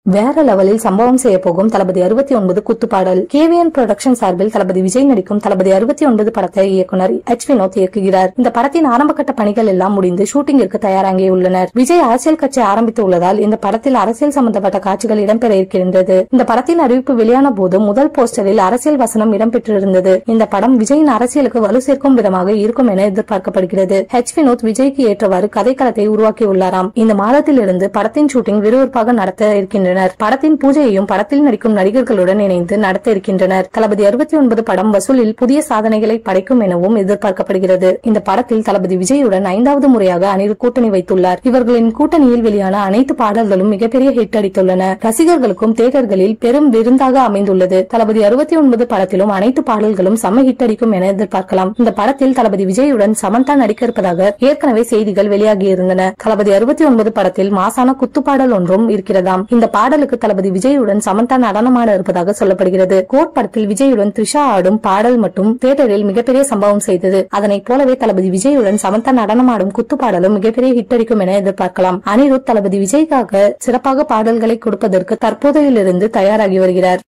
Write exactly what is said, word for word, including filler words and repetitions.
வேற லெவலில் சம்பவம் செய்ய போகும் தளபதி அறுபத்தி ஒன்பது குத்துப்பாடல். கேவிஎன் புரொடக்ஷன் சார்பில் தளபதி விஜய் நடிக்கும் தளபதி அறுபத்தி ஒன்பது படத்தை இயக்குனர் எச் வினோத் இயக்குகிறார். இந்த படத்தின் ஆரம்பகட்ட பணிகள் எல்லாம் முடிந்து ஷூட்டிங்கிற்கு தயாராகியுள்ளனர். விஜய் அரசியல் கட்சி ஆரம்பித்து உள்ளதால் இந்த படத்தில் அரசியல் சம்பந்தப்பட்ட காட்சிகள் இடம்பெற இருக்கின்றது. இந்த படத்தின் அறிவிப்பு வெளியான போது முதல் போஸ்டரில் அரசியல் வசனம் இடம்பெற்றிருந்தது. இந்த படம் விஜயின் அரசியலுக்கு வலு சேர்க்கும் விதமாக இருக்கும் என எதிர்பார்க்கப்படுகிறது. எச் வினோத் விஜய்க்கு ஏற்றவாறு கதைக்களத்தை உருவாக்கியுள்ளாராம். இந்த மாதத்தில் இருந்து படத்தின் ஷூட்டிங் விறுவிறுப்பாக நடத்த இருக்கின்றனர். படத்தின் பூஜையையும் படத்தில் நடிக்கும் நடிகர்களுடன் இணைந்து நடத்த இருக்கின்றனர். தளபதி அறுபத்தி ஒன்பது படம் வசூலில் புதிய சாதனைகளை படைக்கும் எனவும் எதிர்பார்க்கப்படுகிறது. இந்த படத்தில் தளபதி விஜயுடன் ஐந்தாவது முறையாக அனிருத் கூட்டணி வைத்துள்ளார். இவர்களின் கூட்டணியில் வெளியான அனைத்து பாடல்களும் மிகப்பெரிய ஹிட் அடித்துள்ளன. ரசிகர்களுக்கும் தியேட்டர்களில் பெரும் விருந்தாக அமைந்துள்ளது. தளபதி அறுபத்தி ஒன்பது படத்திலும் அனைத்து பாடல்களும் செம்ம ஹிட் அடிக்கும் என எதிர்பார்க்கலாம். இந்த படத்தில் தளபதி விஜயுடன் சமந்தா நடிக்க இருப்பதாக ஏற்கனவே செய்திகள் வெளியாகியிருந்தன. தளபதி அறுபத்தி ஒன்பது படத்தில் மாசான குத்துப்பாடல் ஒன்றும் இருக்கிறதாம். இந்த பாடலுக்கு தளபதி விஜயுடன் சமந்தா நடனமாட இருப்பதாக சொல்லப்படுகிறது. கோட் படத்தில் விஜயுடன் த்ரிஷா ஆடும் பாடல் மட்டும் தியேட்டரில் மிகப்பெரிய சம்பவம் செய்தது. அதனைப் போலவே தளபதி விஜயுடன் சமந்தா நடனமாடும் குத்து பாடலும் மிகப்பெரிய ஹிட் அடிக்கும் என எதிர்பார்க்கலாம். அனிருத் தளபதி விஜய்க்காக சிறப்பாக பாடல்களை கொடுப்பதற்கு தற்போதையிலிருந்து தயாராகி வருகிறார்.